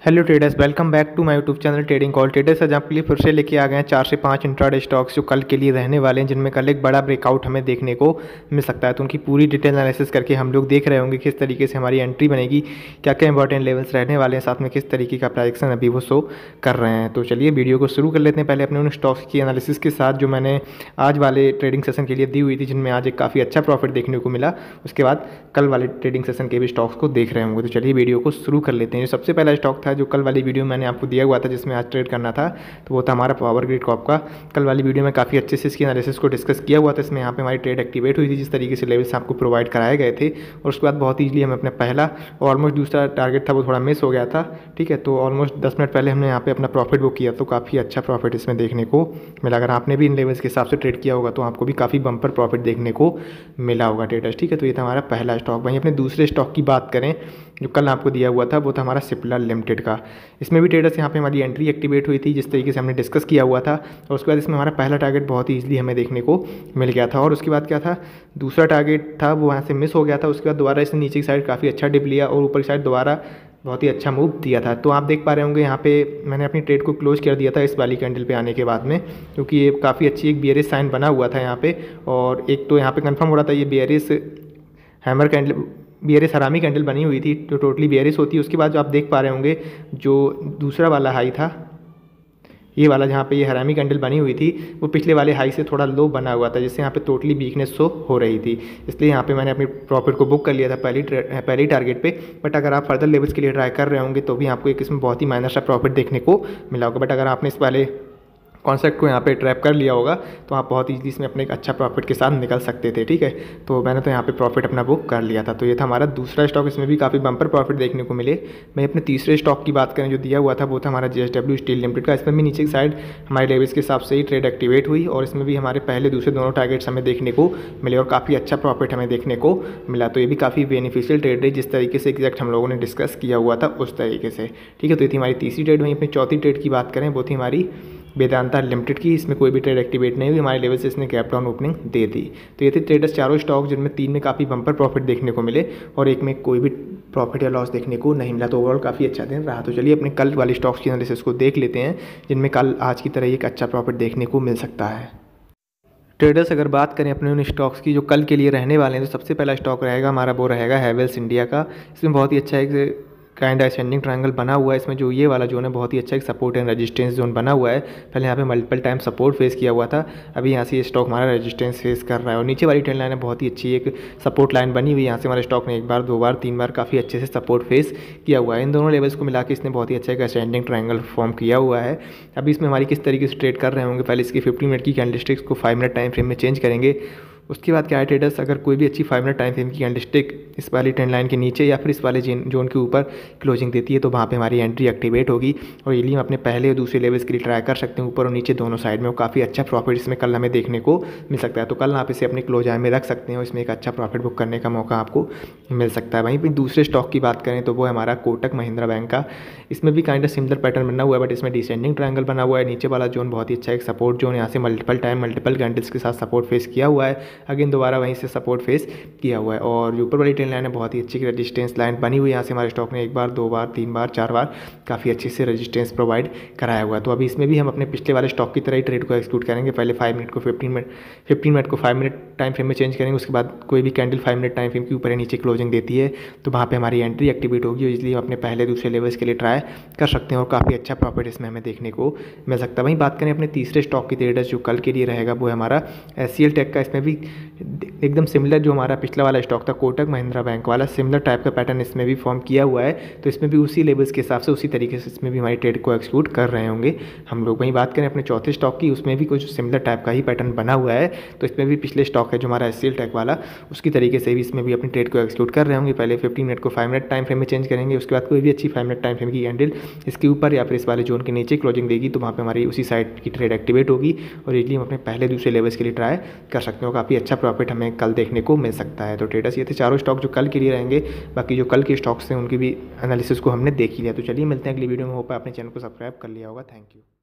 Hello traders, welcome back to my YouTube channel trading call. Traders आज आपके लिए फिर से लेके आ गए हैं 4 से 5 इंट्राडे स्टॉक्स जो कल के लिए रहने वाले हैं, जिनमें कल एक बड़ा ब्रेकआउट हमें देखने को मिल सकता है। तो उनकी पूरी डिटेल एनालिसिस करके हम लोग देख रहे होंगे किस तरीके से हमारी एंट्री बनेगी, क्या क्या इंपॉर्टेंट लेवल्स रहने वाले हैं, साथ में किस तरीके का प्राइजेक्शन अभी वो शो कर रहे हैं। तो चलिए वीडियो को शुरू कर लेते हैं। पहले अपने उन स्टॉक्स की एनालिसिस के साथ जो मैंने आज वाले ट्रेडिंग सेशन के लिए दी हुई थी, जिनमें आज एक काफ़ी अच्छा प्रॉफिट देखने को मिला। उसके बाद कल वाले ट्रेडिंग सेशन के भी स्टॉक्स को देख रहे होंगे। तो चलिए वीडियो को शुरू कर लेते हैं। जो सबसे पहला स्टॉक था जो कल वाली वीडियो मैंने आपको दिया हुआ था, जिसमें आज ट्रेड करना था, तो वो था हमारा पावर ग्रिड कॉर्प का। कल वाली वीडियो में काफ़ी अच्छे से इसकी एनालिसिस को डिस्कस किया हुआ था। इसमें यहाँ पे हमारी ट्रेड एक्टिवेट हुई थी, जिस तरीके से लेवल्स आपको प्रोवाइड कराए गए थे, और उसके बाद बहुत ईजिली हमें अपना पहला और ऑलमोस्ट दूसरा टारगेट था वो थोड़ा मिस हो गया था। ठीक है, तो ऑलमोस्ट 10 मिनट पहले हमने यहाँ पे अपना प्रॉफिट बुक किया, तो काफ़ी अच्छा प्रॉफिट इसमें देखने को मिला। अगर आपने भी इन लेवल्स के हिसाब से ट्रेड किया होगा तो आपको भी काफ़ी बम्पर प्रॉफिट देखने को मिला होगा ट्रेडर्स। ठीक है, तो ये था हमारा पहला स्टॉक। वहीं अपने दूसरे स्टॉक की बात करें जो कल आपको दिया हुआ था, वो था हमारा सिप्ला लिमिटेड का। इसमें भी ट्रेडर्स यहाँ पे हमारी एंट्री एक्टिवेट हुई थी, जिस तरीके से हमने डिस्कस किया हुआ था, और उसके बाद इसमें हमारा पहला टारगेट बहुत ही ईजिली हमें देखने को मिल गया था। और उसके बाद क्या था, दूसरा टारगेट था वो वहाँ से मिस हो गया था। उसके बाद दोबारा इसने नीचे की साइड काफ़ी अच्छा डिप लिया और ऊपर की साइड दोबारा बहुत ही अच्छा मूव दिया था। तो आप देख पा रहे होंगे यहाँ पे मैंने अपनी ट्रेड को क्लोज कर दिया था इस वाली कैंडल पे आने के बाद में, क्योंकि ये काफ़ी अच्छी एक बियरिश साइन बना हुआ था यहाँ पे। और एक तो यहाँ पे कंफर्म हो रहा था ये bearish hammer candle, bearish harami candle बनी हुई थी, तो टोटली बियरिश होती है। उसके बाद जो आप देख पा रहे होंगे जो दूसरा वाला हाई था, ये वाला जहाँ पे ये हरामी कैंडल बनी हुई थी, वो पिछले वाले हाई से थोड़ा लो बना हुआ था, जिससे यहाँ पे टोटली वीकनेस शो हो रही थी। इसलिए यहाँ पे मैंने अपनी प्रॉफिट को बुक कर लिया था पहली टारगेट पे। बट अगर आप फर्दर लेवल्स के लिए ट्राई कर रहे होंगे तो भी आपको एक इसमें बहुत ही माइनर सा प्रॉफिट देखने को मिला होगा। बट अगर आपने इस वाले कॉन्सेप्ट को यहाँ पे ट्रैप कर लिया होगा तो आप बहुत ईजिली इसमें अपने एक अच्छा प्रॉफिट के साथ निकल सकते थे। ठीक है, तो मैंने तो यहाँ पे प्रॉफिट अपना बुक कर लिया था। तो ये था हमारा दूसरा स्टॉक, इसमें भी काफ़ी बम्पर प्रॉफिट देखने को मिले। मैं अपने तीसरे स्टॉक की बात करें जो दिया हुआ था, वो था हमारा JSW स्टील लिमिटेड का। इसमें भी नीचे की साइड हमारे लेवल्स के हिसाब से ही ट्रेड एक्टिवेट हुई, और इसमें भी हमारे पहले दूसरे दोनों टारगेट्स हमें देखने को मिले और काफ़ी अच्छा प्रॉफिट हमें देखने को मिला। तो ये भी काफ़ी बेनिफिशियल ट्रेड है, जिस तरीके से एग्जैक्ट हम लोगों ने डिस्कस किया हुआ था उस तरीके से। ठीक है, तो ये थी हमारी तीसरी ट्रेड। वहीं अपनी चौथी ट्रेड की बात करें वो थी हमारी वेदांता लिमिटेड की। इसमें कोई भी ट्रेड एक्टिवेट नहीं हुई, हमारे लेवल से इसने गैप डाउन ओपनिंग दे दी। तो ये थे ट्रेडर्स चारों स्टॉक, जिनमें 3 में काफ़ी बम्पर प्रॉफिट देखने को मिले और एक में कोई भी प्रॉफिट या लॉस देखने को नहीं मिला। तो ओवरऑल काफ़ी अच्छा दिन रहा। तो चलिए अपने कल वाली स्टॉक्स की एनालिसिस को देख लेते हैं, जिनमें कल आज की तरह एक अच्छा प्रॉफिट देखने को मिल सकता है। ट्रेडर्स अगर बात करें अपने उन स्टॉक्स की जो कल के लिए रहने वाले हैं, तो सबसे पहला स्टॉक रहेगा हमारा वो रहेगा हैवेल्स इंडिया का। इसमें बहुत ही अच्छा एक काइंड असेंडिंग ट्रायंगल बना हुआ है। इसमें जो ये वाला जोन है बहुत ही अच्छा एक सपोर्ट एंड रेजिस्टेंस जोन बना हुआ है। पहले यहाँ पे मल्टीपल टाइम सपोर्ट फेस किया हुआ था, अभी यहाँ से ये स्टॉक हमारा रेजिस्टेंस फेस कर रहा है। और नीचे वाली ट्रेंड लाइन है बहुत ही अच्छी एक सपोर्ट लाइन बनी हुई है। यहाँ से हमारे स्टॉक ने एक बार, 2 बार, 3 बार काफ़ी अच्छे से सपोर्ट फेस किया हुआ है। इन दोनों लेवल्स को मिला के इसने बहुत ही अच्छा एक असेंडिंग ट्रायंगल फॉर्म किया हुआ है। अभी इसमें हमारी किस तरीके से ट्रेड कर रहे होंगे, पहले इसकी 15 मिनट की कैंडलस्टिक्स को 5 मिनट टाइम फ्रेम में चेंज करेंगे। उसके बाद क्या है ट्रेडर्स, अगर कोई भी अच्छी 5 मिनट टाइम फ्रेम की कैंडलस्टिक इस वाली ट्रेंड लाइन के नीचे या फिर इस वाले जोन के ऊपर क्लोजिंग देती है, तो वहाँ पे हमारी एंट्री एक्टिवेट होगी और ये हम अपने पहले और दूसरे लेवल्स के लिए ट्राई कर सकते हैं, ऊपर और नीचे दोनों साइड में। वो काफ़ी अच्छा प्रॉफिट इसमें कल हमें देखने को मिल सकता है। तो कल आप इसे अपने क्लोज आई में रख सकते हैं और इसमें एक अच्छा प्रॉफिट बुक करने का मौका आपको मिल सकता है। वहीं पर दूसरे स्टॉक की बात करें तो वो है हमारा कोटक महिंद्रा बैंक का। इसमें भी काइंड ऑफ सिमिलर पैटर्न बना हुआ है, बट इसमें डिसेंडिंग ट्रायंगल बना हुआ है। नीचे वाला जोन बहुत ही अच्छा एक सपोर्ट जोन, यहाँ से मल्टीपल टाइम मल्टीपल कैंडल्स के साथ सपोर्ट फेस किया हुआ है। अगेन दोबारा वहीं से सपोर्ट फेस किया हुआ है, और ऊपर वाली ट्रेंड लाइन है बहुत ही अच्छी रेजिस्टेंस लाइन बनी हुई है। यहाँ से हमारे स्टॉक ने 1 बार, 2 बार, 3 बार, 4 बार काफ़ी अच्छे से रेजिस्टेंस प्रोवाइड कराया हुआ है। तो अभी इसमें भी हम अपने पिछले वाले स्टॉक की तरह ही ट्रेड को एक्सिक्यूट करेंगे। पहले 5 मिनट को 15 मिनट को 5 मिनट टाइम फ्रेम में चेंज करेंगे। उसके बाद कोई भी कैंडल 5 मिनट टाइम फ्रेम के ऊपर या नीचे क्लोजिंग देती है तो वहाँ पर हमारी एंट्री एक्टिवेट होगी, और इसलिए हम अपने पहले दूसरे लेवल्स के लिए ट्राई कर सकते हैं और काफ़ी अच्छा प्रॉफिट इसमें हमें देखने को मिल सकता है। वहीं बात करें अपने तीसरे स्टॉक की ट्रेडर्स जो कल के लिए रहेगा, वो है हमारा SCL टेक का। इसमें भी एकदम सिमिलर जो हमारा पिछला वाला स्टॉक था कोटक महिंद्रा बैंक वाला, सिमिलर टाइप का पैटर्न इसमें भी फॉर्म किया हुआ है। तो इसमें भी उसी लेवल्स के हिसाब से उसी तरीके से इसमें भी हमारी ट्रेड को एक्सिक्यूट कर रहे होंगे हम लोग। वहीं बात करें अपने चौथे स्टॉक की, उसमें भी कुछ सिमिलर टाइप का ही पैटर्न बना हुआ है। तो इसमें भी पिछले स्टॉक है जो हमारा SCL टेक वाला, उसकी तरीके से भी इसमें भी अपनी ट्रेड को एक्सिक्यूट कर रहे होंगे। पहले 15 मिनट को 5 मिनट टाइम फ्रेम में चेंज करेंगे। उसके बाद कोई भी अच्छी 5 मिनट टाइम फ्रेम की कैंडल इसके ऊपर या फिर इस वाले जोन के नीचे क्लोजिंग देगी, तो वहाँ पर हमारी उसी साइड की ट्रेड एक्टिवेट होगी और इजीली हम अपने पहले दूसरे लेवल्स के लिए ट्राई कर सकते हैं। काफ़ी अच्छा प्रॉफिट हमें कल देखने को मिल सकता है। तो ट्रेडर्स ये थे चारों स्टॉक जो कल के लिए रहेंगे। बाकी जो कल के स्टॉक्स हैं उनकी भी एनालिसिस को हमने देख ही लिया। तो चलिए मिलते हैं अगली वीडियो में। होप आपने चैनल को सब्सक्राइब कर लिया होगा। Thank you.